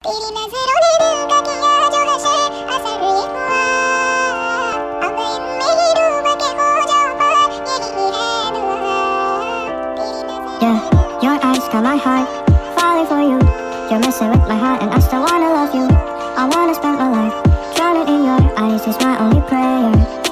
तेरी नजरों ने दिल का किया जो हशर असर ये हुआ अब इनमें ही डूब के हो जाऊं पार यही है दुआ तेरी नजरों Yeah, your eyes got my heart falling for you. You're messing with my heart and I still wanna love you. I wanna spend my life drowning in your eyes is my only prayer.